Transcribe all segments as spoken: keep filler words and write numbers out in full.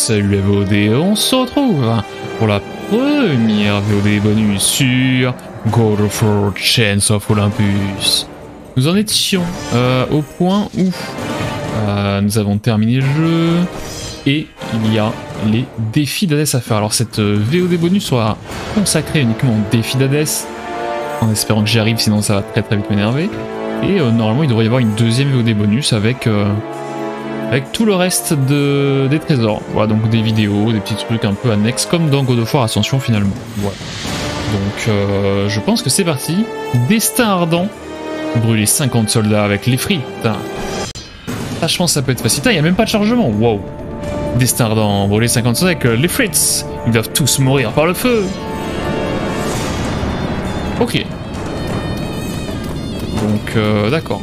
Salut les V O D, on se retrouve pour la première V O D bonus sur God of War Chains of Olympus. Nous en étions euh, au point où euh, nous avons terminé le jeu et il y a les défis d'Hadès à faire. Alors cette V O D bonus sera consacrée uniquement aux défis d'Hadès, en espérant que j'y arrive, sinon ça va très très vite m'énerver. Et euh, normalement il devrait y avoir une deuxième V O D bonus avec... Euh, avec tout le reste de, des trésors. Voilà, donc des vidéos, des petits trucs un peu annexes, comme dans God of War Ascension finalement. Voilà. Donc euh, je pense que c'est parti. Destin ardent. Brûler cinquante soldats avec les frites. Ah, je pense que ça peut être facile. Il n'y a même pas de chargement. Wow. Destin ardent. Brûler cinquante soldats avec euh, les frites. Ils doivent tous mourir par le feu. Ok. Donc euh, d'accord.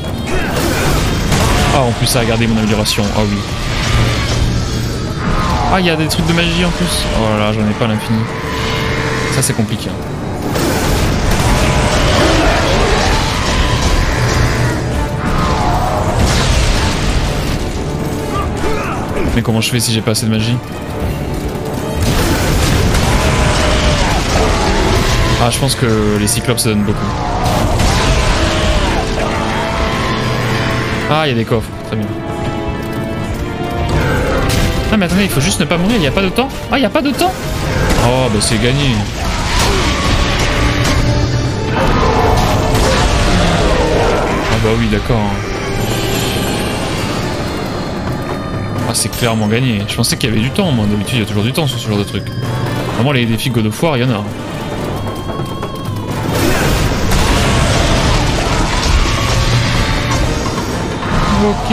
Ah, en plus ça a gardé mon amélioration, ah oui. Ah, il y a des trucs de magie en plus. Oh là là, j'en ai pas à l'infini. Ça c'est compliqué. Mais comment je fais si j'ai pas assez de magie? Ah, je pense que les cyclopes ça donne beaucoup. Ah, il y a des coffres, très bien. Ah mais attendez, il faut juste ne pas mourir, il n'y a pas de temps. Ah, il n'y a pas de temps. Oh, bah c'est gagné. Ah bah oui, d'accord. Ah, c'est clairement gagné. Je pensais qu'il y avait du temps, moi. D'habitude, il y a toujours du temps sur ce genre de truc. Vraiment, les défis God of War, il y en a. Ok.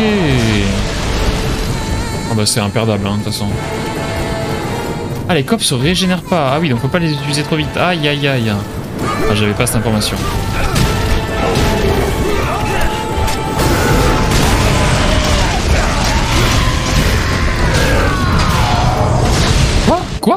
Ah bah c'est imperdable, hein, de toute façon. Ah, les cops se régénèrent pas. Ah oui, donc faut pas les utiliser trop vite. Aïe aïe aïe. Ah, j'avais pas cette information. Quoi? Quoi?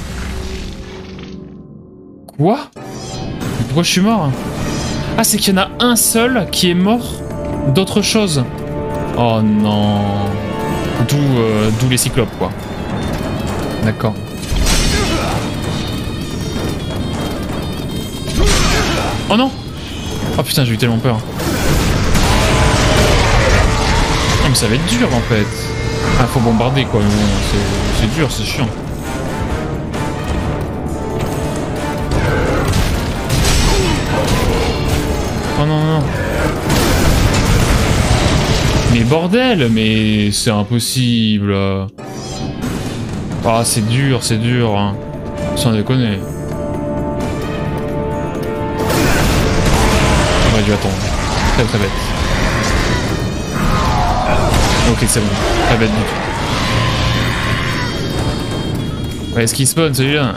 Quoi? Mais pourquoi je suis mort? Ah, c'est qu'il y en a un seul qui est mort d'autre chose. Oh non. D'où euh, d'où les cyclopes, quoi. D'accord. Oh non. Oh putain, j'ai eu tellement peur. Oh, mais ça va être dur, en fait. Ah, faut bombarder, quoi. C'est dur, c'est chiant. Oh non, non. Mais bordel, mais c'est impossible. Ah, c'est dur, c'est dur. Hein. Sans déconner. J'aurais dû attendre. Très très bête. Ok, c'est bon. Très bête du tout. Ouais, est-ce qu'il spawn celui-là?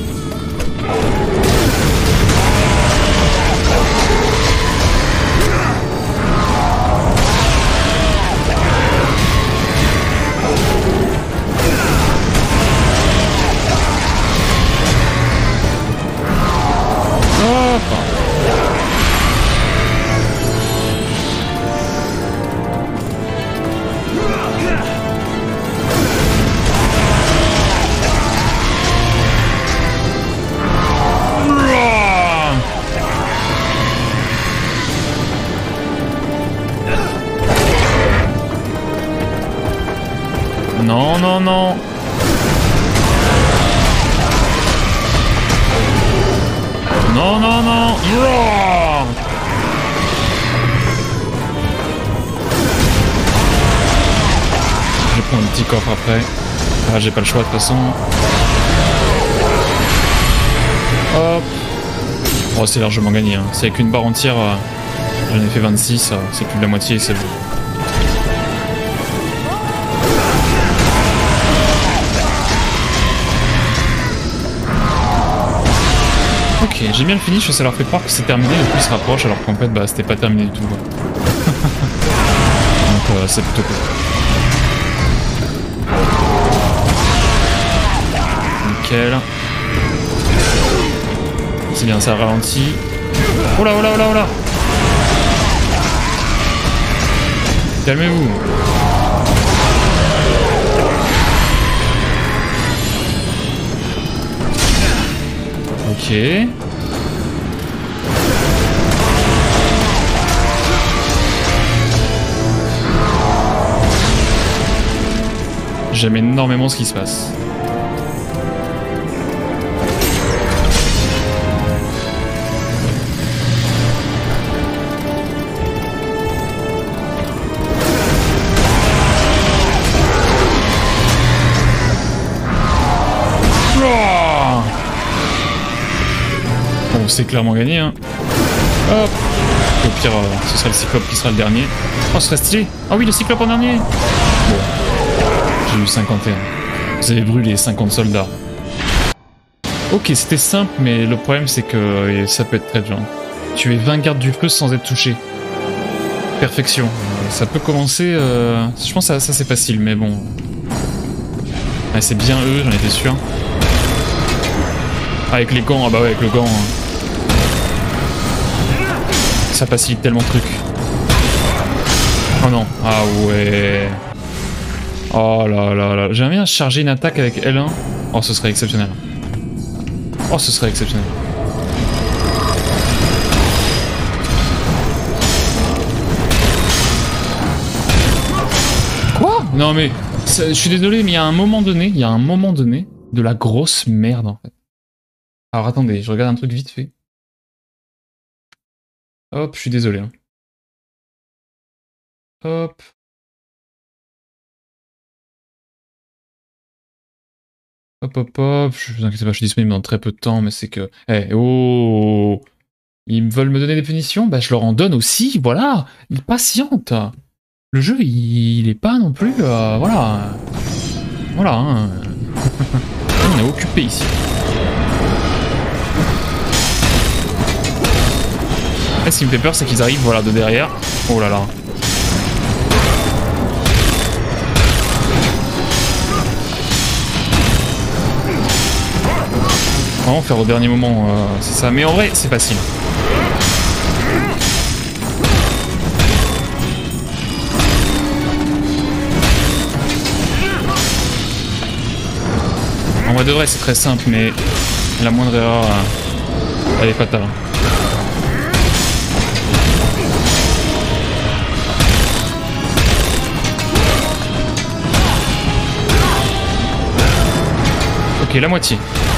Non, non, non. Non, non, non. Je prends un petit coffre après. Ah, j'ai pas le choix de toute façon. Hop. Oh, c'est largement gagné. Hein. C'est avec une barre entière. Euh, J'en ai fait vingt-six. Euh, c'est plus de la moitié, c'est bon. Ok, j'ai bien le finish, ça leur fait croire que c'est terminé, et puis ils se rapprochent alors qu'en fait bah c'était pas terminé du tout. Donc euh, c'est plutôt cool. Nickel. C'est bien, ça ralentit. Oh là, oh là, oh là, oh là. Calmez-vous. Ok. J'aime énormément ce qui se passe. Bon, c'est clairement gagné, hein. Hop. Au pire, euh, ce sera le Cyclope qui sera le dernier. Oh, ce serait stylé. Ah oui, le Cyclope en dernier. Bon. J'ai eu cinquante et un. Vous avez brûlé cinquante soldats. Ok, c'était simple, mais le problème c'est que ça peut être très dur. Tuer vingt gardes du feu sans être touché. Perfection. Euh, ça peut commencer... Euh... Je pense que ça, ça c'est facile, mais bon... Ouais, c'est bien eux, j'en étais sûr. Avec les gants, ah bah ouais, avec le gant... Hein. Ça facilite tellement de trucs. Oh non, ah ouais... Oh là là là, j'aimerais bien charger une attaque avec L un. Oh, ce serait exceptionnel. Oh, ce serait exceptionnel. Quoi? Non mais, je suis désolé, mais il y a un moment donné, il y a un moment donné de la grosse merde en fait. Alors attendez, je regarde un truc vite fait. Hop, je suis désolé. Hein. Hop. Hop hop hop, je vous inquiétez pas, je suis disponible dans très peu de temps, mais c'est que... Eh, hey, oh! Ils veulent me donner des punitions? Bah je leur en donne aussi, voilà! Ils patientent! Le jeu, il, il est pas non plus... Euh, voilà. Voilà, hein. On est occupé ici. Après, ce qui me fait peur, c'est qu'ils arrivent, voilà, de derrière. Oh là là. Vraiment faire au dernier moment, euh, c'est ça. Mais en vrai, c'est facile. En vrai de vrai, c'est très simple, mais la moindre erreur, euh, elle est fatale. Ok, la moitié.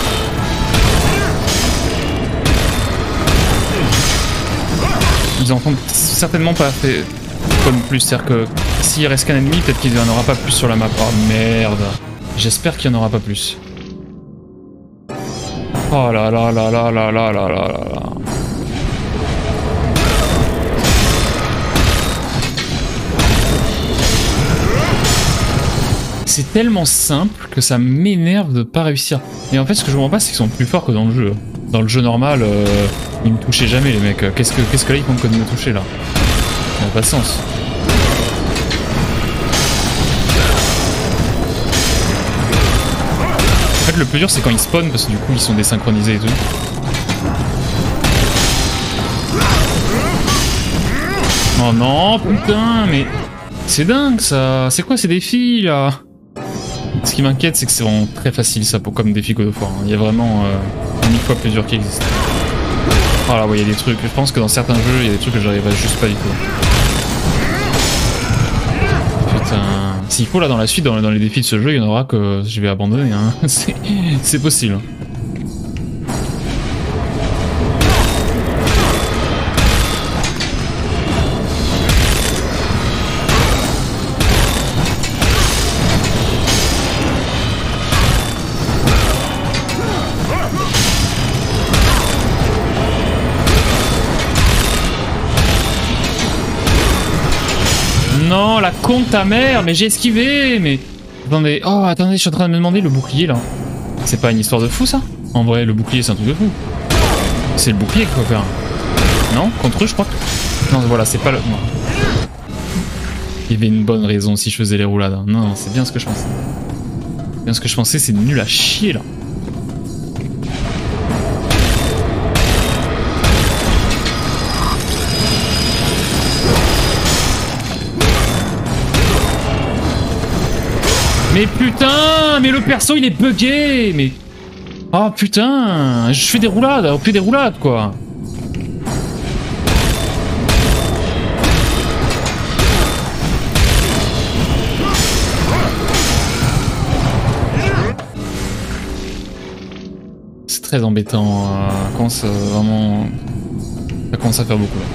Ils en font certainement pas fait comme plus, c'est-à-dire que s'il reste qu'un ennemi, peut-être qu'il n'y en aura pas plus sur la map. Oh merde. J'espère qu'il n'y en aura pas plus. Oh là là là là là là là là là là. C'est tellement simple que ça m'énerve de pas réussir. Et en fait, ce que je comprends pas, c'est qu'ils sont plus forts que dans le jeu. Dans le jeu normal, euh, ils me touchaient jamais, les mecs. Qu'est-ce que, qu'est-ce que là, ils comptent de me toucher, là? Ça n'a pas de sens. En fait, le plus dur, c'est quand ils spawnent, parce que du coup, ils sont désynchronisés et tout. Oh non, putain, mais... C'est dingue, ça. C'est quoi ces défis, là? Ce qui m'inquiète, c'est que c'est vraiment très facile, ça, pour, comme défi God of War. Il y a vraiment euh, mille fois plus dur qui existe. Oh là, ouais, il y a des trucs. Je pense que dans certains jeux, il y a des trucs que j'arriverai juste pas du tout. Putain. S'il faut, là, dans la suite, dans, dans les défis de ce jeu, il y en aura que je vais abandonner. Hein. C'est possible. Non, la con de ta mère, mais j'ai esquivé, mais... Attendez, oh, attendez, je suis en train de me demander le bouclier, là. C'est pas une histoire de fou, ça? En vrai, le bouclier, c'est un truc de fou. C'est le bouclier qu'il faut faire. Non? Contre eux, je crois que... Non, voilà, c'est pas le... Non. Il y avait une bonne raison si je faisais les roulades. Non, non, c'est bien ce que je pensais. Bien ce que je pensais, c'est nul à chier, là. Mais putain, mais le perso il est bugué, mais... Oh putain, je fais des roulades, on fait des roulades quoi. C'est très embêtant, euh, quand ça vraiment... Ça commence à faire beaucoup là.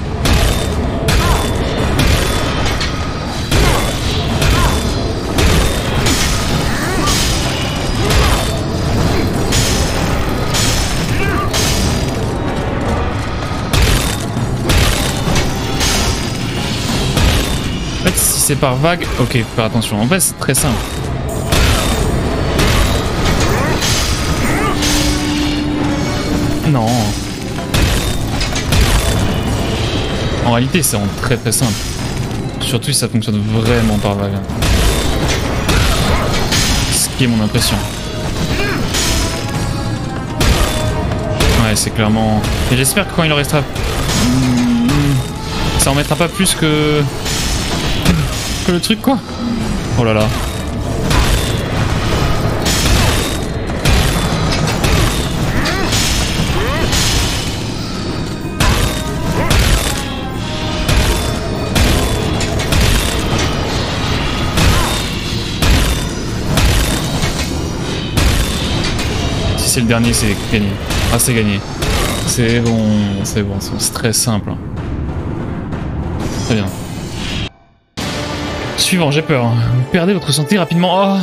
En fait, si c'est par vague, ok, faut faire attention. En fait, c'est très simple. Non. En réalité, c'est très très simple. Surtout si ça fonctionne vraiment par vague. Ce qui est mon impression. Ouais, c'est clairement... Et j'espère que quand il en restera... Ça en mettra pas plus que... que le truc quoi. Oh là là. Si c'est le dernier, c'est gagné. Ah, c'est gagné. C'est bon, c'est bon, c'est très simple. Très bien. Suivant, j'ai peur. Vous perdez votre santé rapidement. Oh.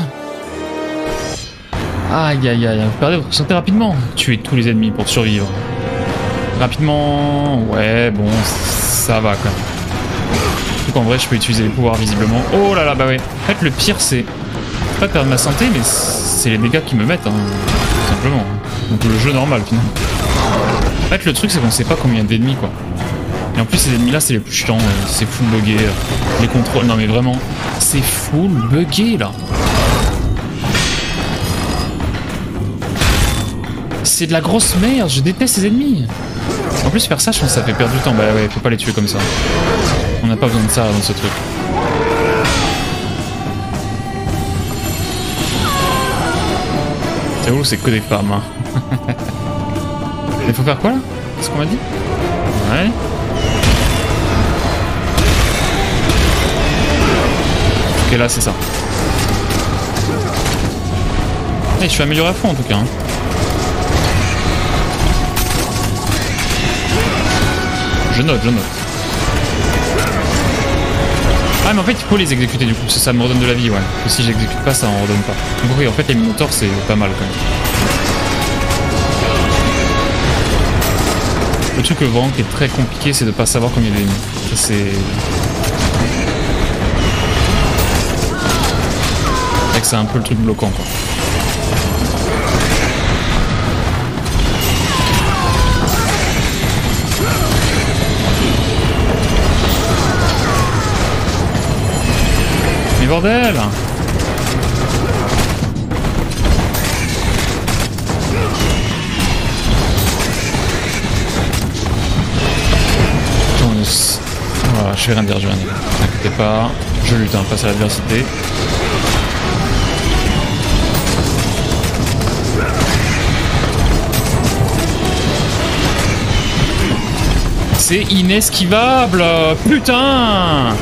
Aïe aïe aïe, vous perdez votre santé rapidement. Tuez tous les ennemis pour survivre. Rapidement, ouais, bon, ça va quand même. Donc en vrai, je peux utiliser les pouvoirs visiblement. Oh là là, bah ouais. En fait, le pire, c'est pas perdre ma santé, mais c'est les dégâts qui me mettent, hein, tout simplement. Donc le jeu normal, finalement. En fait, le truc, c'est qu'on sait pas combien d'ennemis, quoi. Et en plus, ces ennemis-là, c'est les plus chiants. C'est full buggé. Les contrôles, non mais vraiment, c'est full buggé, là. C'est de la grosse merde, je déteste ces ennemis. En plus, faire ça, je pense que ça fait perdre du temps. Bah ouais, faut pas les tuer comme ça. On n'a pas besoin de ça dans ce truc. C'est où, c'est que des femmes, hein. Il faut faire quoi, là? C'est ce qu'on m'a dit? Ouais. Ok, là, c'est ça. Et je suis amélioré à fond, en tout cas, hein. Je note, je note. Ah mais en fait il faut les exécuter du coup, ça, ça me redonne de la vie, ouais. Et si j'exécute pas, ça en redonne pas. Donc oui, en fait les minotaures c'est pas mal quand même. Le truc vraiment qui est très compliqué, c'est de pas savoir combien il y a d'ennemis. Ça c'est... C'est vrai que c'est un peu le truc bloquant quoi. Mais bordel! Voilà, je vais rien dire, je vais rien dire. Ne t'inquiétez pas, je lutte, hein, face à l'adversité. C'est inesquivable! Putain!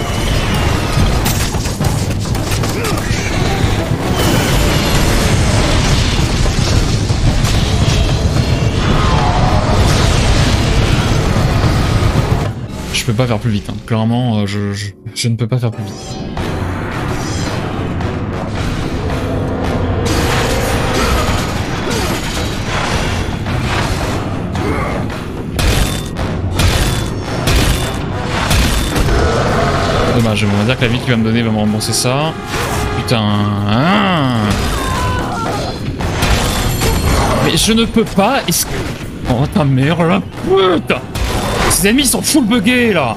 Je peux pas faire plus vite, hein. Clairement, euh, je, je, je ne peux pas faire plus vite. Dommage, on va dire que la vie qu'il va me donner va me rembourser ça. Putain. Hein. Mais je ne peux pas... Oh ta mère la putain. Ces ennemis sont full buggés là.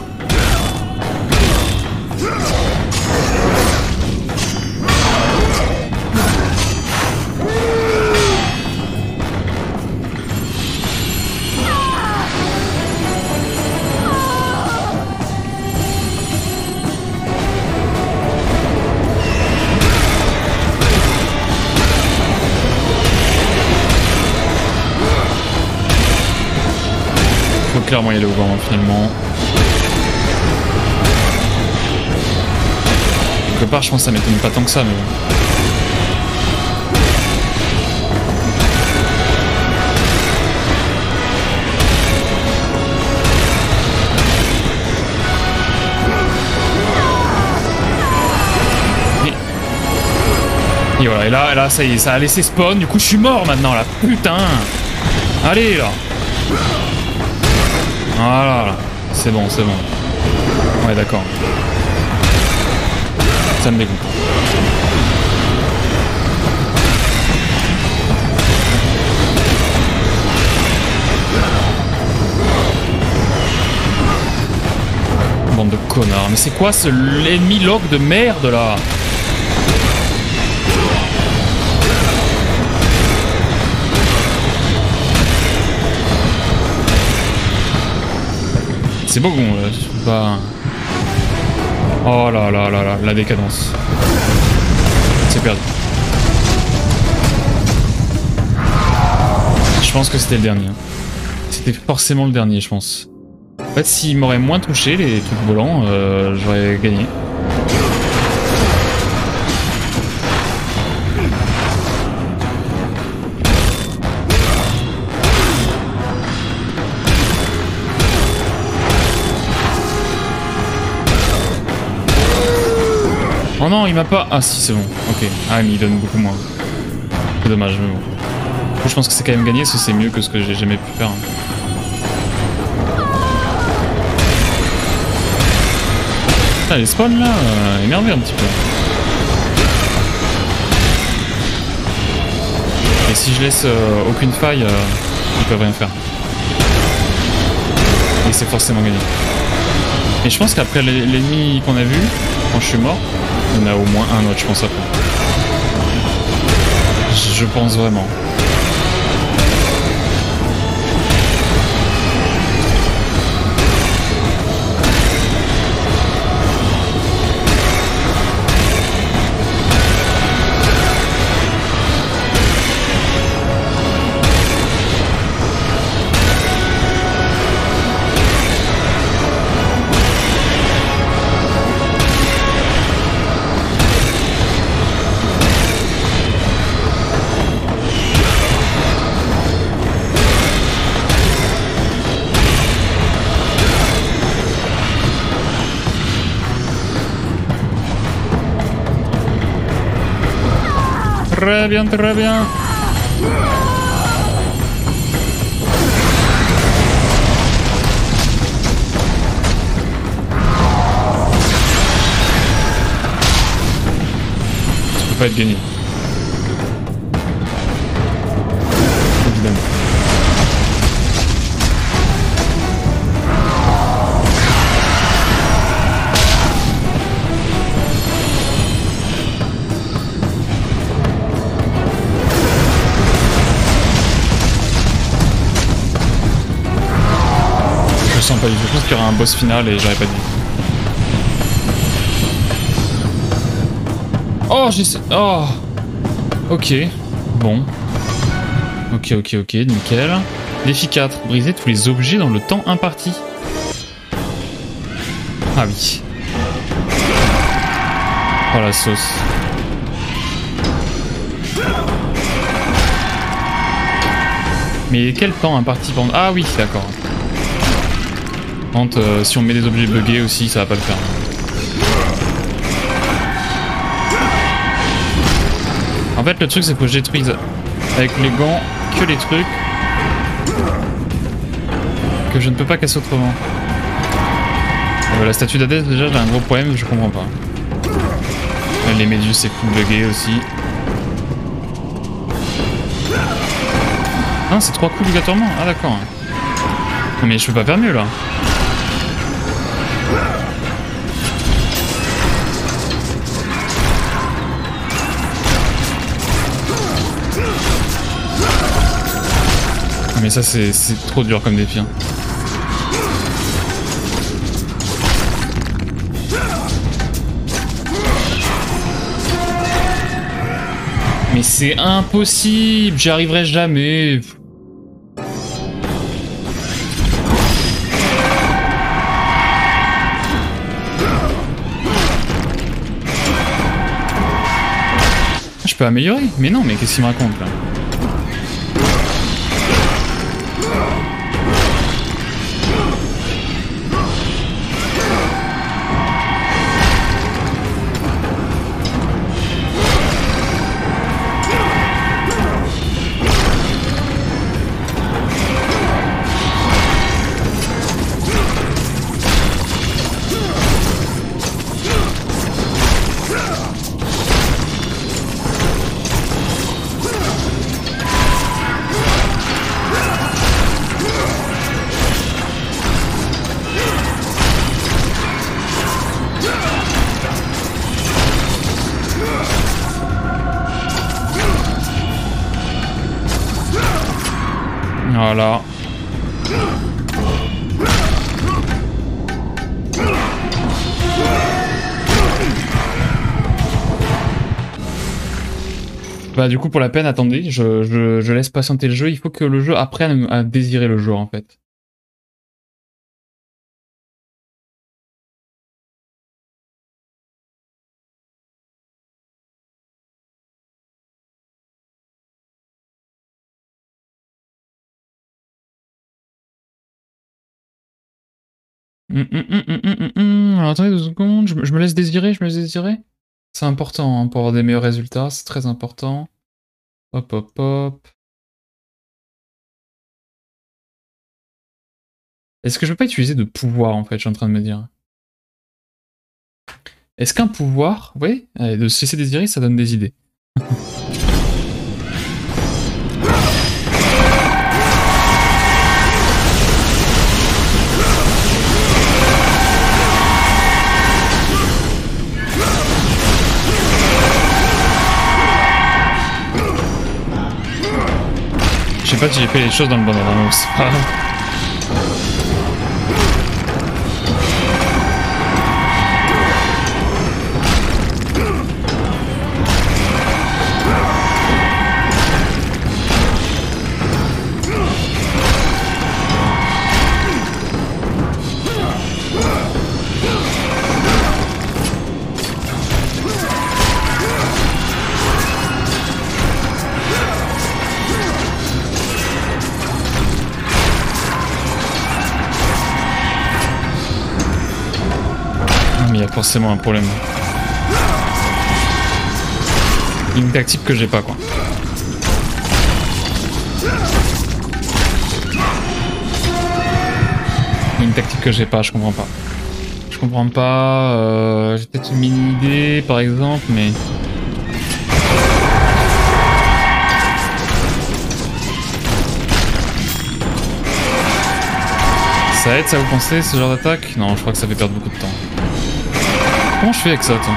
clairement y aller au vent finalement. Quelque part, je pense que ça m'étonne pas tant que ça, mais bon. Et voilà, et là, là, ça y est, ça a laissé spawn, du coup je suis mort maintenant là, putain. Allez là. Voilà, là. C'est bon, c'est bon. Ouais, d'accord. Ça me dégoûte. Bande de connards, mais c'est quoi ce l'ennemi log de merde là? C'est bon, euh, je peux pas... Oh là là là là, la décadence. C'est perdu. Je pense que c'était le dernier. C'était forcément le dernier, je pense. En fait, s'ils m'auraient moins touché, les trucs volants, euh, j'aurais gagné. Oh non, il m'a pas... Ah si, c'est bon. Ok. Ah, mais il donne beaucoup moins. C'est dommage, mais bon. Du coup, je pense que c'est quand même gagné, parce que c'est mieux que ce que j'ai jamais pu faire. Ah, les spawns là, euh, énervé un petit peu. Et si je laisse euh, aucune faille, euh, ils peuvent rien faire. Et c'est forcément gagné. Et je pense qu'après l'ennemi qu'on a vu, quand je suis mort, il y en a au moins un autre, je pense après. Je pense vraiment. Très bien, très bien. Ça peut pas être gagné. Évidemment. Je sens pas du tout. Je pense qu'il y aura un boss final et j'aurais pas dit. Oh, j'ai... Oh. Ok. Bon. Ok, ok, ok. Nickel. Défi quatre. Briser tous les objets dans le temps imparti. Ah oui. Oh la sauce. Mais quel temps imparti pendant... Ah oui, d'accord. Euh, si on met des objets buggés aussi, ça va pas le faire. En fait, le truc, c'est que je détruise avec les gants que les trucs que je ne peux pas casser autrement. Euh, la statue d'Hadès, déjà, j'ai un gros problème, je comprends pas. Les méduses, c'est full buggé aussi. Ah, c'est trois coups obligatoirement. Ah, d'accord. Non, mais je peux pas faire mieux là. Mais ça c'est trop dur comme défi. Hein. Mais c'est impossible, j'y arriverai jamais. Ah, je peux améliorer? Mais non, mais qu'est-ce qu'il me raconte là? Voilà. Bah du coup pour la peine, attendez, je, je, je laisse patienter le jeu. Il faut que le jeu apprenne à désirer le jeu en fait. Hum, hum, hum, hum, hum, hum. Alors attendez deux secondes, je, me- je me laisse désirer, je me laisse désirer. C'est important hein, pour avoir des meilleurs résultats, c'est très important. Hop hop hop. Est-ce que je peux pas utiliser de pouvoir en fait, je suis en train de me dire. Est-ce qu'un pouvoir, oui, de se laisser désirer, ça donne des idées. Je sais pas si j'ai fait les choses dans le bon ordre, donc c'est pas grave. Il y a forcément un problème. Une tactique que j'ai pas quoi. Une tactique que j'ai pas, je comprends pas. Je comprends pas. Euh, j'ai peut-être une mini-idée par exemple, mais... Ça aide ça vous pensez ce genre d'attaque? Non, je crois que ça fait perdre beaucoup de temps. Comment je fais avec ça, toi?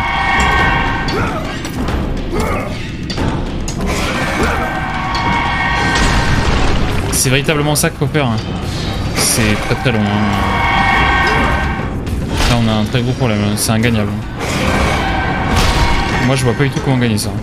C'est véritablement ça qu'il faut faire. Hein. C'est très très long. Hein. Là, on a un très gros problème. C'est ingagnable. Moi, je vois pas du tout comment gagner ça.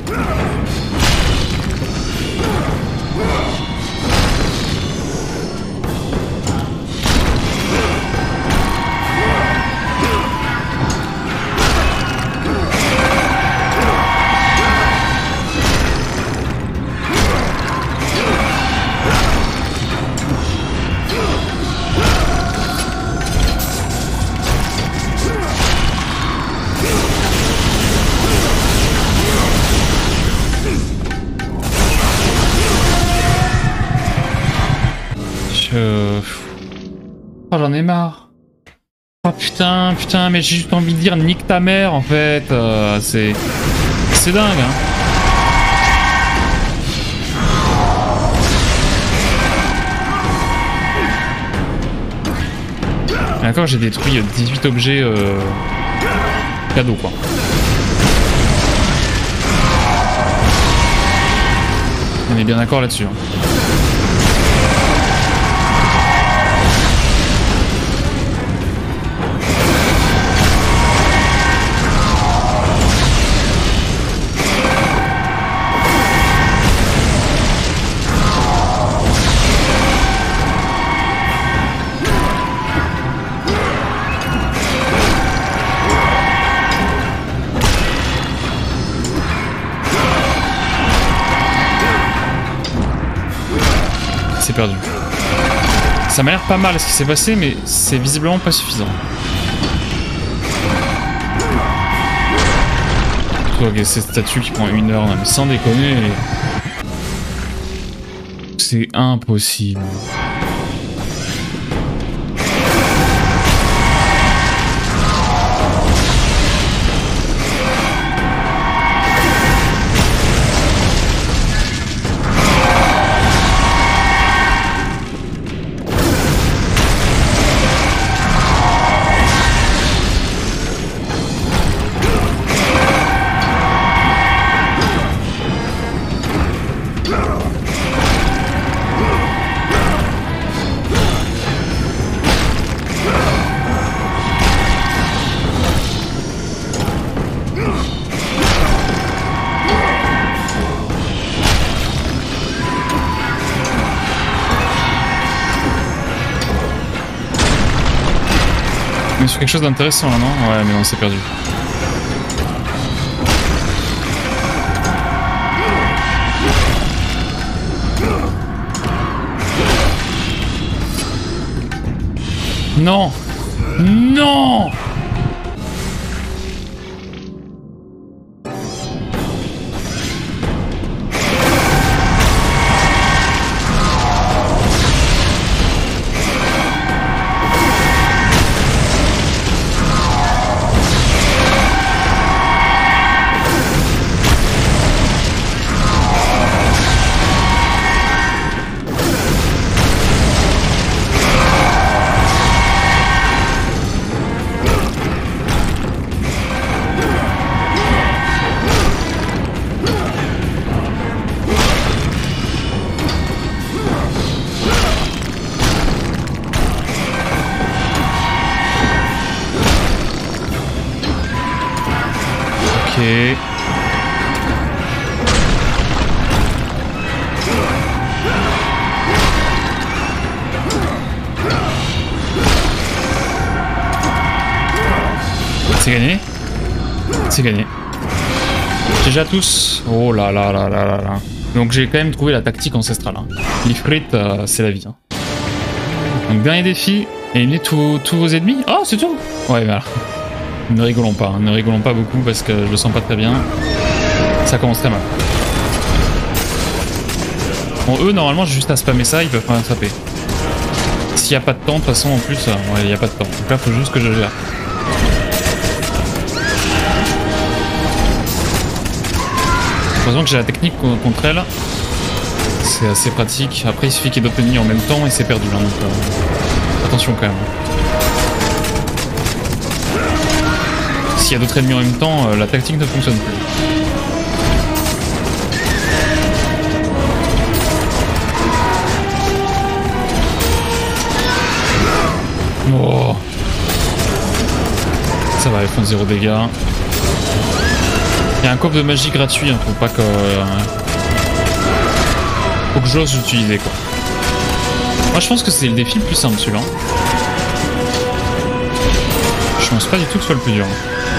Euh... Oh, j'en ai marre. Oh putain, putain, mais j'ai juste envie de dire nique ta mère en fait. Euh, c'est... C'est dingue, hein. D'accord, j'ai détruit dix-huit objets euh... cadeaux quoi. On est bien d'accord là-dessus. Hein. c'est perdu. Ça m'a l'air pas mal ce qui s'est passé, mais c'est visiblement pas suffisant. Ok, cette statue qui prend une heure, non, mais sans déconner. C'est impossible. Mais sur quelque chose d'intéressant là, non? Ouais, mais non, c'est perdu. Non! Non! Ok. C'est gagné? C'est gagné. Déjà tous. Oh là là là là là là. Donc j'ai quand même trouvé la tactique ancestrale. Hein. L'Ifrit, euh, c'est la vie. Hein. Donc dernier défi. Éliminez tous tous vos ennemis. Oh, c'est tout. Ouais, voilà. Ne rigolons pas, hein. Ne rigolons pas beaucoup parce que je le sens pas très bien. Ça commence très mal. Bon, eux, normalement, j'ai juste à spammer ça, ils peuvent pas m'attraper. S'il n'y a pas de temps, de toute façon, en plus, euh, ouais, il n'y a pas de temps. Donc là, il faut juste que je gère. Heureusement que j'ai la technique contre elle. C'est assez pratique. Après, il suffit qu'il y ait d'autres ennemis en même temps et c'est perdu. Hein, donc, euh, attention quand même. S'il y a d'autres ennemis en même temps, euh, la tactique ne fonctionne plus. Oh. Ça va, ils font zéro dégâts. Il y a un coffre de magie gratuit, hein, faut pas que... Euh, faut que j'ose l'utiliser, quoi. Moi, je pense que c'est le défi le plus simple, celui-là. Je pense pas du tout que ce soit le plus dur.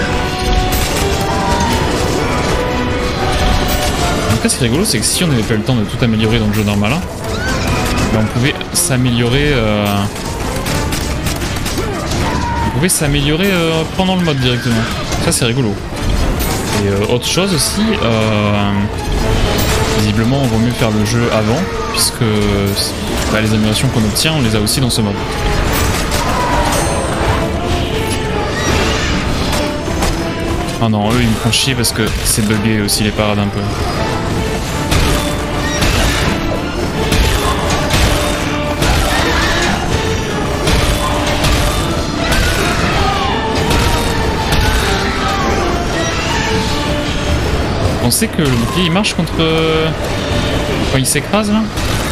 En tout cas, ce qui est rigolo, c'est que si on n'avait pas eu le temps de tout améliorer dans le jeu normal, hein, ben on pouvait s'améliorer... Euh... On pouvait s'améliorer euh, pendant le mode directement. Ça, c'est rigolo. Et euh, autre chose aussi, euh, visiblement, on vaut mieux faire le jeu avant, puisque bah, les améliorations qu'on obtient, on les a aussi dans ce mode. Ah non, eux, ils me font chier parce que c'est bugué aussi les parades un peu. On sait que le bouclier il marche contre... quand il s'écrase là.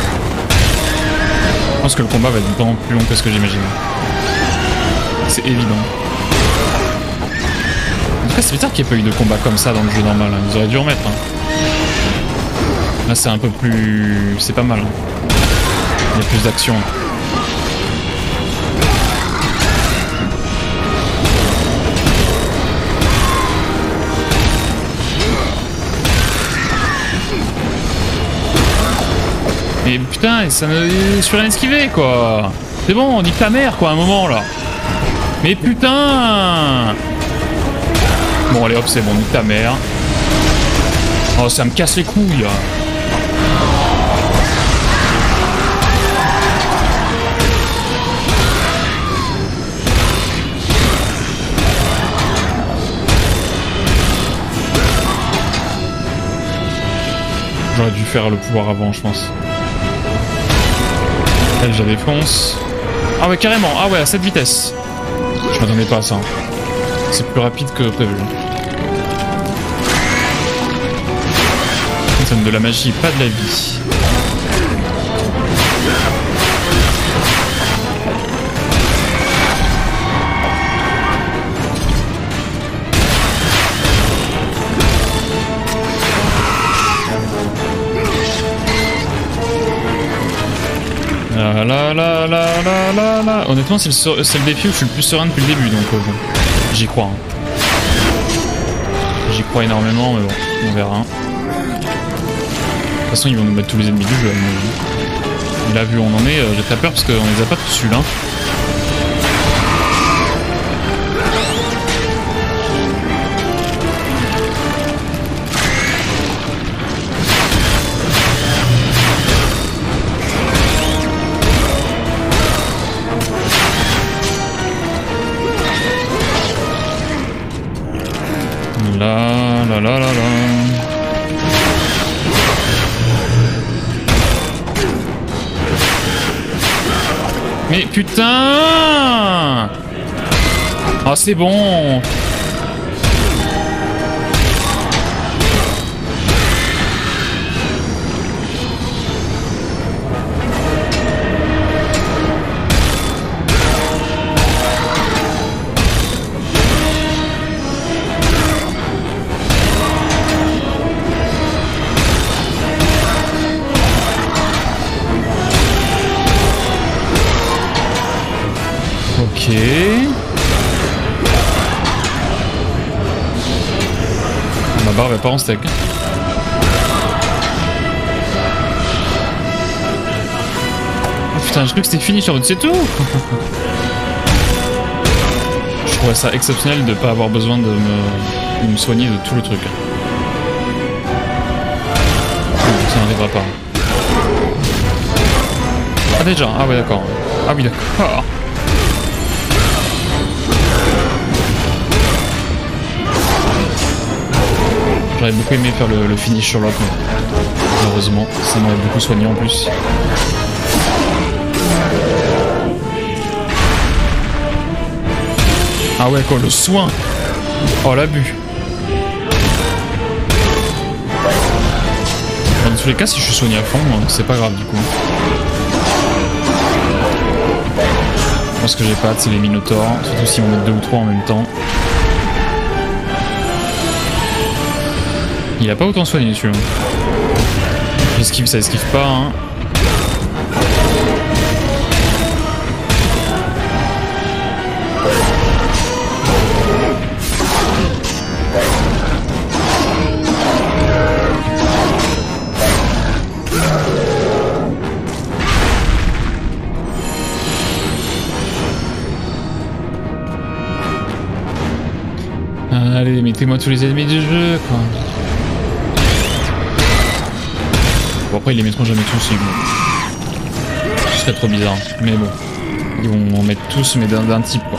Je pense que le combat va être beaucoup plus long que ce que j'imagine. C'est évident. En tout cas c'est bizarre qu'il n'y ait pas eu de combat comme ça dans le jeu normal. Hein. Ils auraient dû remettre. Hein. Là c'est un peu plus... c'est pas mal. Hein. Il y a plus d'action. Mais putain, ça ne... je suis rien esquivé quoi. C'est bon, nique ta mère quoi, à un moment là. Mais putain. Bon allez hop, c'est bon, nique ta mère. Oh, ça me casse les couilles. J'aurais dû faire le pouvoir avant, je pense. Elle, je la défonce. Ah ouais, carrément. Ah ouais, à cette vitesse. Je m'attendais pas à ça. C'est plus rapide que prévu. Ça donne de la magie, pas de la vie. La la la la la la la. Honnêtement, c'est le, le défi où je suis le plus serein depuis le début, donc euh, bon, j'y crois. Hein. J'y crois énormément, mais bon, on verra. De toute façon, ils vont nous mettre tous les ennemis du jeu. Mais là, vu où on en est, euh, j'ai très peur parce qu'on les a pas tous eu là. La la la la la. Mais putain! Ah c'est bon! Ok. Ma barre va pas en steak. Oh putain, je crois que c'était fini sur votre c'est tout. Je trouvais ça exceptionnel de pas avoir besoin de me, de me soigner de tout le truc. Ça n'arrivera pas. Ah déjà, ah ouais d'accord. Ah oui d'accord. J'aurais beaucoup aimé faire le, le finish sur l'autre, mais malheureusement, ça m'aurait beaucoup soigné en plus. Ah ouais quoi, le soin. Oh l'abus. Dans tous les cas, si je suis soigné à fond, c'est pas grave du coup. Je pense que j'ai pas hâte, c'est les minotaures, surtout s'ils vont mettre deux ou trois en même temps. Il a pas autant soigné celui-là. J'esquive, ça esquive pas, hein. Allez, mettez-moi tous les ennemis du jeu, quoi. Bon, après, ils les mettront jamais tous, ils vont... Ce serait trop bizarre, mais bon. Ils vont en mettre tous, mais d'un type, quoi.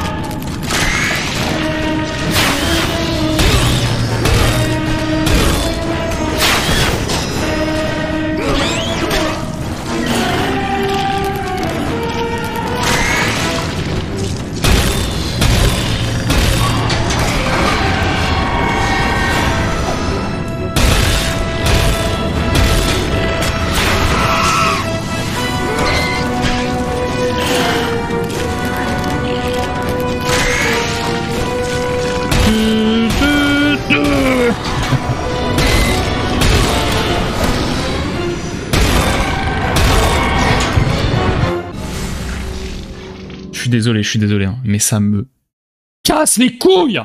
Je suis désolé, je suis désolé, hein, mais ça me casse les couilles.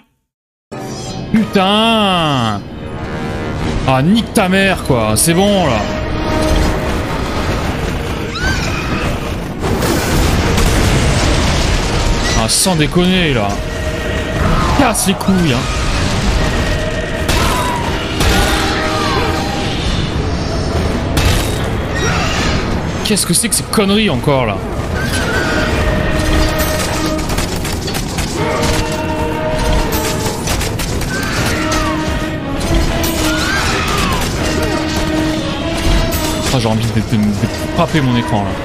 Putain. Ah, nique ta mère, quoi. C'est bon, là. sans déconner là. Casse les couilles hein. Qu'est-ce que c'est que ces conneries encore là? Oh, j'ai envie de, de, de frapper mon écran là.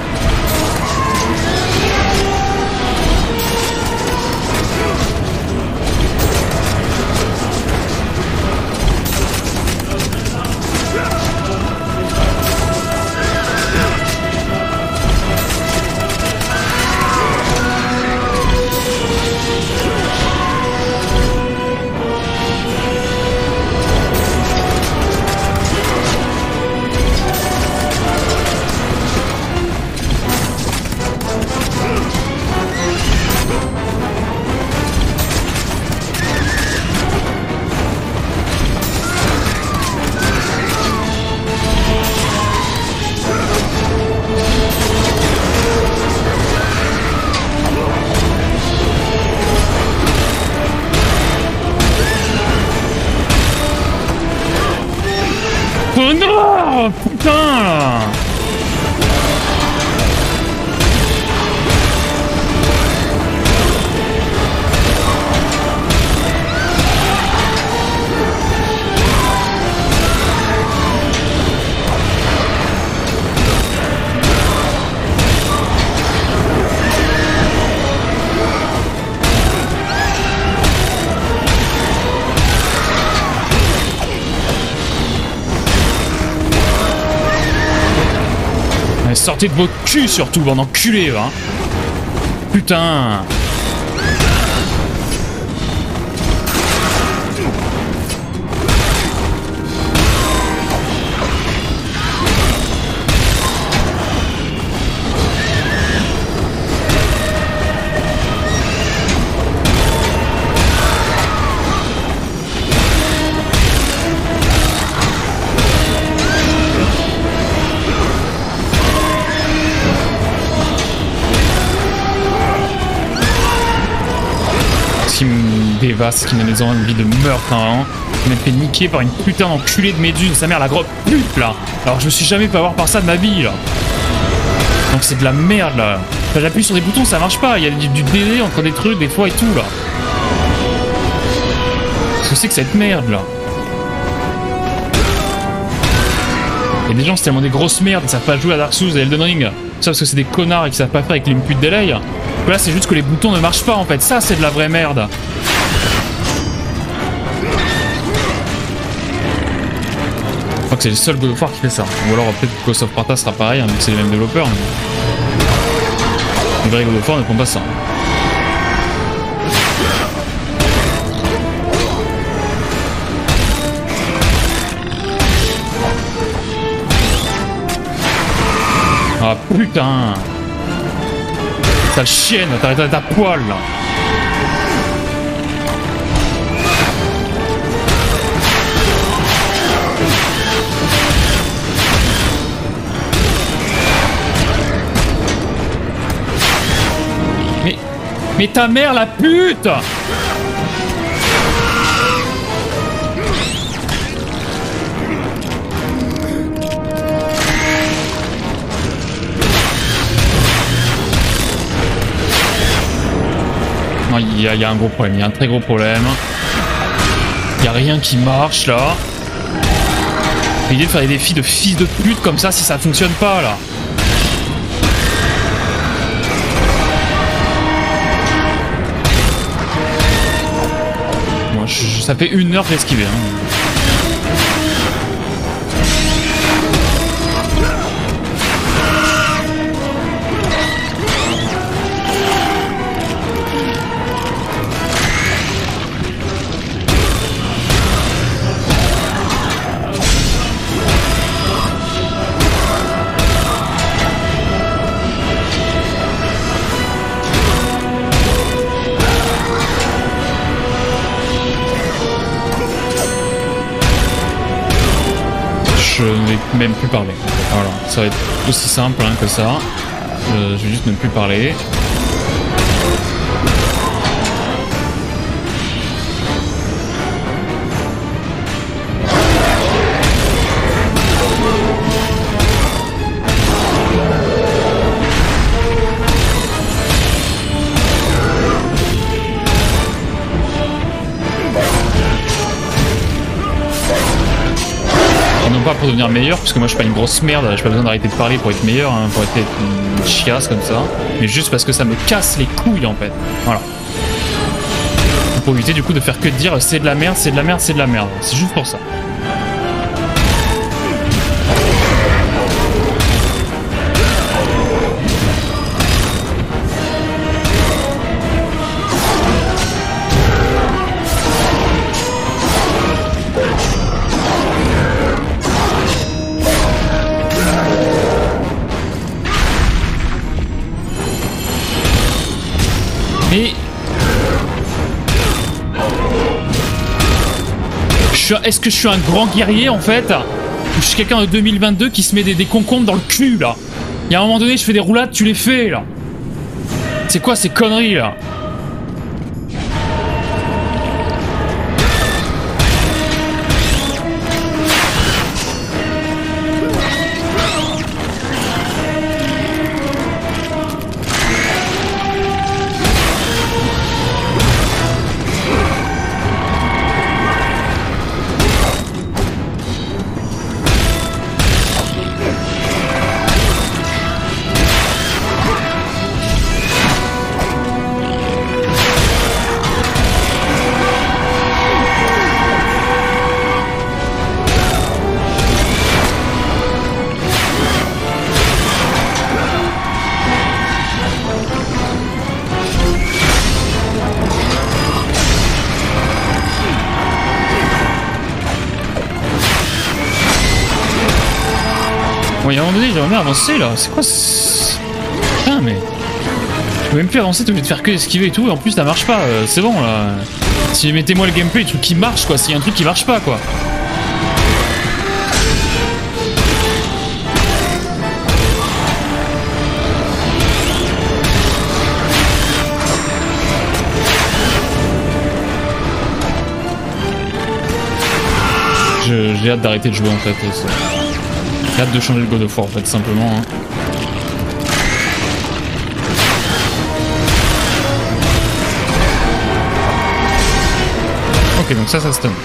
Oh non, putain là. Sortez de votre cul surtout, bande d'enculés, hein. Putain. Qui me dévaste, qui m'a des envies de meurtre, hein. Je m'ai fait niquer par une putain d'enculée de méduse, sa mère la grosse pute là. Alors je me suis jamais fait avoir par ça de ma vie là. Donc c'est de la merde là. J'appuie sur des boutons, ça marche pas. Il y a du, du délai entre des trucs des fois et tout là. Qu'est-ce que c'est que cette merde là? Il y a des gens c'est tellement des grosses merdes, ils savent pas jouer à Dark Souls et Elden Ring. Ça parce que c'est des connards et qui savent pas faire avec les putes de délai. Là c'est juste que les boutons ne marchent pas en fait, ça c'est de la vraie merde. Je crois que c'est le seul God of War qui fait ça. Ou alors peut-être que Ghost of Sparta sera pareil, hein, vu que c'est les mêmes développeurs. Mais... les vrais God of War ne font pas ça. Ah putain. Sale chienne, t'arrêtes à ta poêle là. Mais... mais ta mère la pute. Il y, a, il y a un gros problème, il y a un très gros problème. Il n'y a rien qui marche là. L'idée de faire des défis de fils de pute comme ça si ça fonctionne pas là. Moi, je, ça fait une heure que j'ai esquivé. Hein. Je ne vais même plus parler. Voilà, ça va être aussi simple hein, que ça. Je, je vais juste ne plus parler. pour devenir meilleur, parce que moi je suis pas une grosse merde, j'ai pas besoin d'arrêter de parler pour être meilleur, hein, pour être une chiasse comme ça, mais juste parce que ça me casse les couilles en fait. Voilà. Pour éviter du coup de faire que de dire c'est de la merde, c'est de la merde, c'est de la merde. C'est juste pour ça. Mais est-ce que je suis un grand guerrier en fait? Ou je suis quelqu'un de deux mille vingt-deux qui se met des, des concombres dans le cul là? Il y a un moment donné je fais des roulades, tu les fais là. C'est quoi ces conneries là? Bon, il y a un moment donné, j'aimerais bien avancer là. C'est quoi ce... Putain, mais. Je peux même plus avancer, t'es obligé de faire que esquiver et tout. Et en plus, ça marche pas. Euh, c'est bon là. Si mettez-moi le gameplay, les trucs qui marchent quoi. S'il y a un truc qui marche pas quoi. J'ai hâte d'arrêter de jouer en fait. J'ai hâte de changer le God of War en fait, simplement. Hein. Ok, donc ça, ça stun.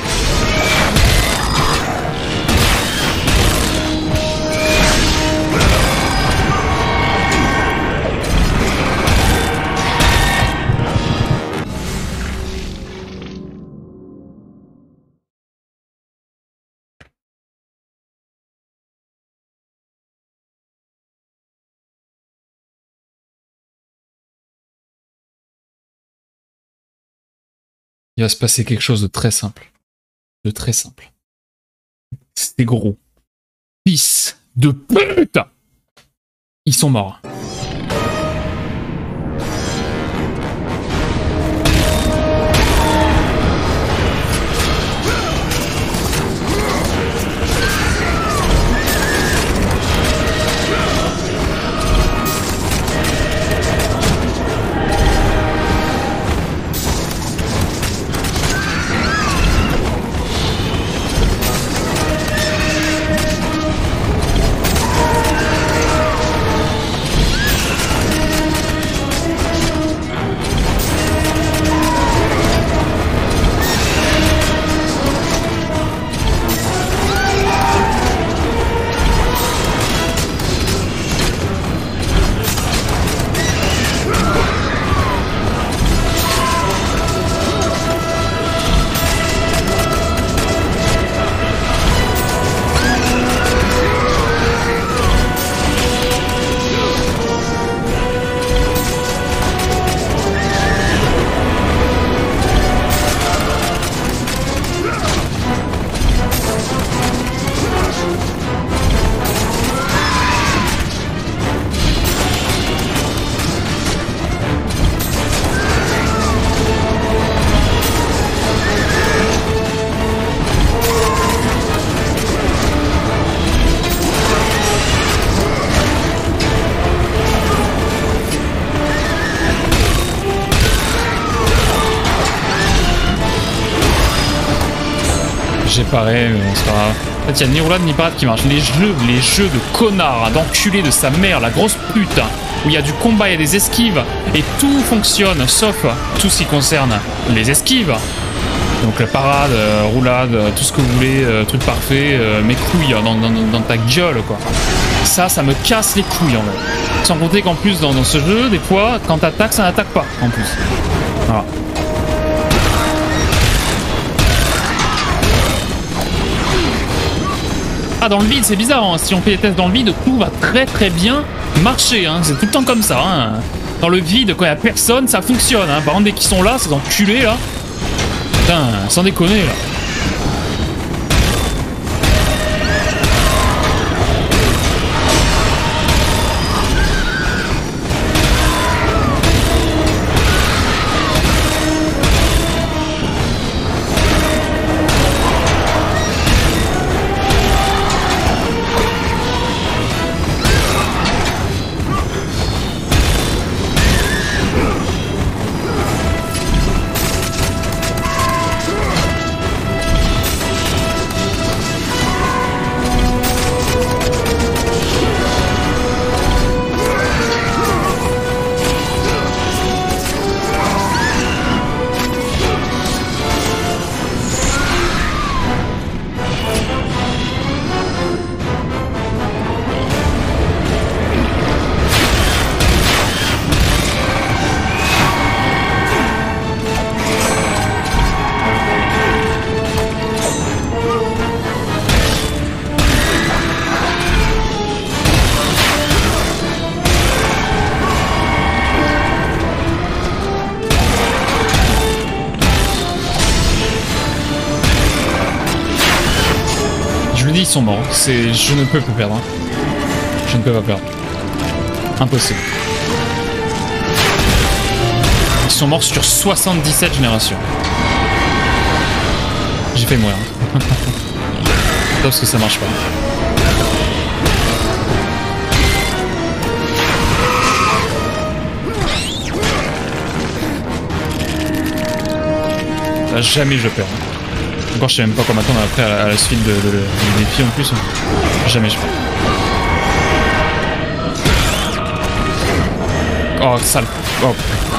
Il va se passer quelque chose de très simple. De très simple. Ces gros fils de pute, ils sont morts. J'ai paré, mais bon, c'est pas grave. En fait, il y a ni roulade ni parade qui marche. Les jeux, les jeux de connards, d'enculés de sa mère, la grosse pute, où il y a du combat, il y a des esquives, et tout fonctionne, sauf tout ce qui concerne les esquives. Donc la parade, euh, roulade, euh, tout ce que vous voulez, euh, truc parfait, euh, mes couilles hein, dans, dans, dans ta gueule quoi. Ça, ça me casse les couilles en fait. Sans compter qu'en plus dans, dans ce jeu, des fois, quand t'attaques, ça n'attaque pas en plus. Voilà. Ah, dans le vide, c'est bizarre, hein. Si on fait des tests dans le vide, tout va très très bien marcher, hein. C'est tout le temps comme ça, hein. Dans le vide, quand il n'y a personne, ça fonctionne, hein. Par contre, dès qu'ils sont là, ces enculés, là. Putain, sans déconner, là. Ils sont morts, c'est... je ne peux plus perdre. Hein. Je ne peux pas perdre. Impossible. Ils sont morts sur soixante-dix-sept générations. J'ai fait mourir. Parce que ça marche pas. Là, jamais je perds. Encore, je sais même pas quoi m'attendre après à la, à la suite de, de, de, des défis en plus. Jamais je fais. Oh, sale. Oh.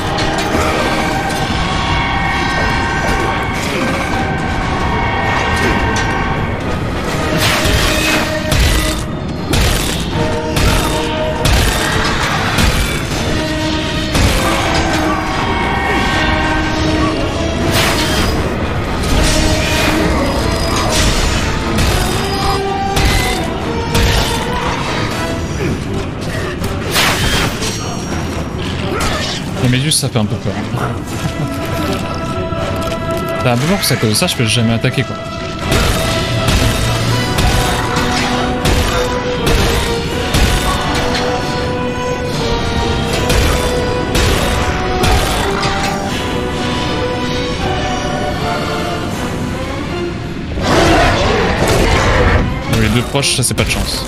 Mais juste ça fait un peu peur. T'as un peu peur parce qu'à cause de ça je peux jamais attaquer quoi. Les deux proches ça c'est pas de chance.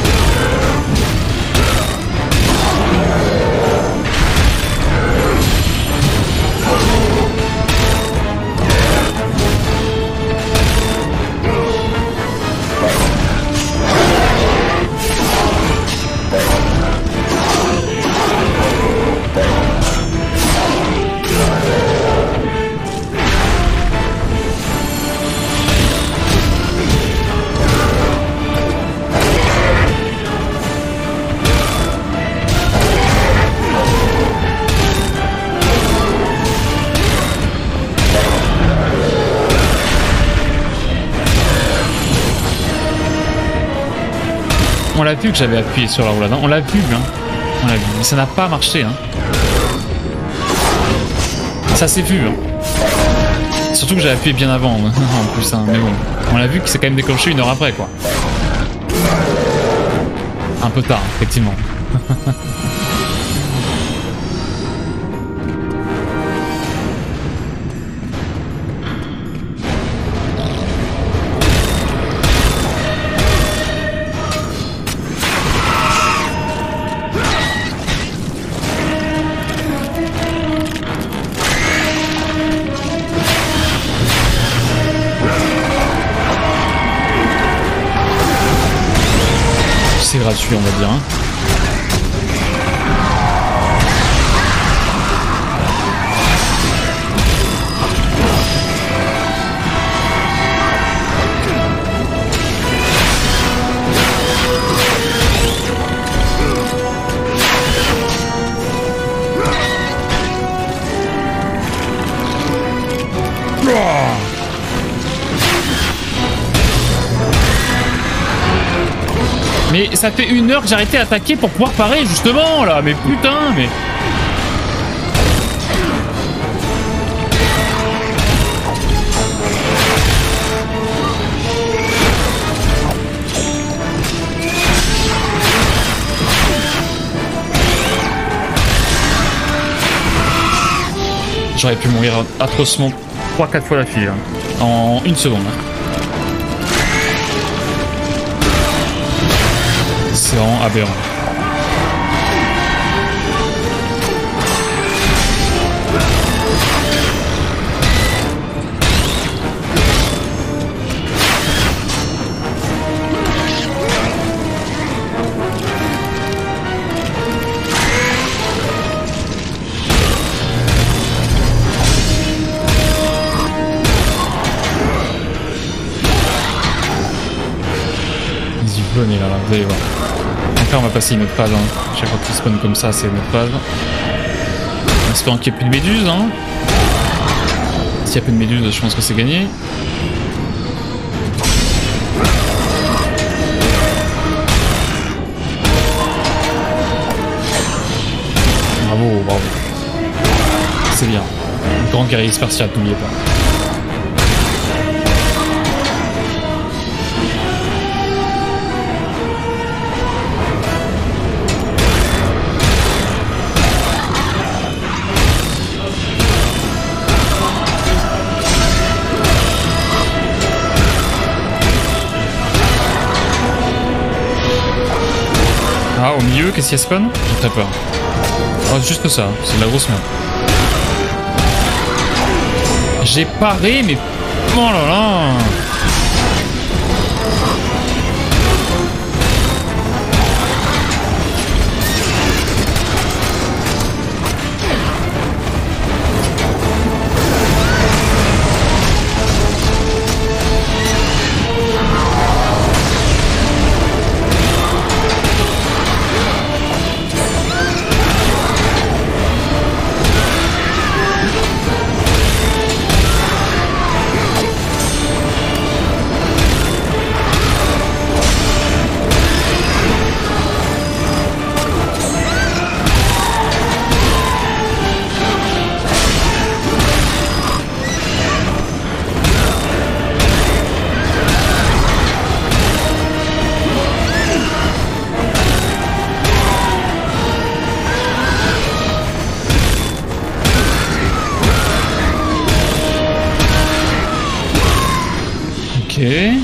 On l'a vu que j'avais appuyé sur la roulade, on l'a vu, hein. On l'a vu, mais ça n'a pas marché, hein. Ça s'est vu, hein. Surtout que j'avais appuyé bien avant, en plus, hein. Mais bon, on l'a vu que c'est quand même déclenché une heure après, quoi. Un peu tard, effectivement. C'est gratuit on va dire. Hein. Et ça fait une heure que j'ai arrêté d'attaquer pour pouvoir parer justement là. Mais putain, mais... J'aurais pu mourir atrocement trois quatre fois la file hein, en une seconde. C'est vraiment aberrant. Venez là, là, vous allez voir. Encore on va passer une autre phase. Hein. Chaque fois qu'il spawn comme ça, c'est une autre phase. En espérant qu'il n'y ait plus de méduses. Hein. S'il n'y a plus de méduses, je pense que c'est gagné. Bravo, bravo. C'est bien. Grand guerrier spartiate, n'oubliez pas. Ah, au milieu, qu'est-ce qu'il y a spawn? J'ai très peur. Oh, juste ça, c'est de la grosse merde. J'ai paré, mais... Oh là là! Ok.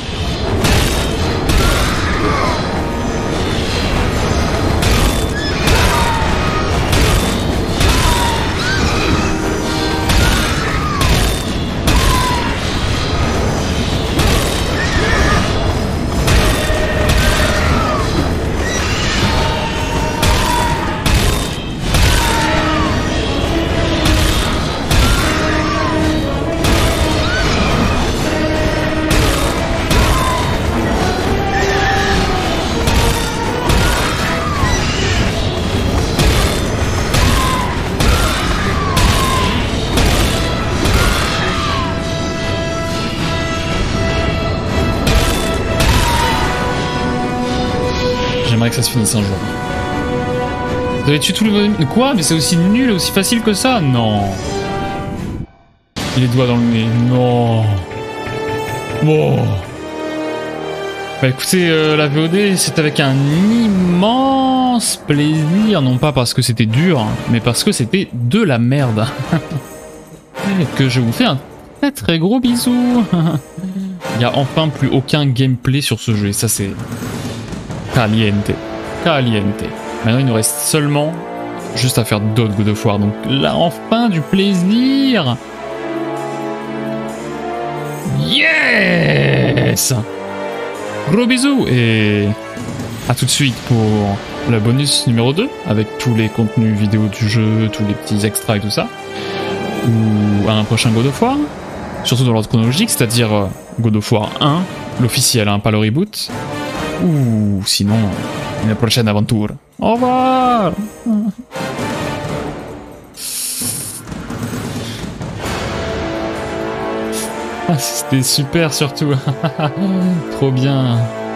J'aimerais que ça se finisse un jour. Vous avez tué tout le... Quoi? Mais c'est aussi nul et aussi facile que ça? Non. Il a les doigts dans le nez. Non. Bon. Bah écoutez, euh, la V O D, c'est avec un immense plaisir. Non pas parce que c'était dur, mais parce que c'était de la merde. Que je vous fais un très très gros bisou. Il n'y a enfin plus aucun gameplay sur ce jeu. Et ça c'est... Caliente. Caliente. Maintenant il nous reste seulement juste à faire d'autres God of War. Donc là enfin du plaisir. Yes. Gros bisous et à tout de suite pour le bonus numéro deux avec tous les contenus vidéo du jeu, tous les petits extras et tout ça. Ou à un prochain God of War. Surtout dans l'ordre chronologique, c'est-à-dire God of War un, l'officiel, hein, pas le reboot. Ou sinon, une prochaine aventure. Au revoir. C'était super surtout. Trop bien.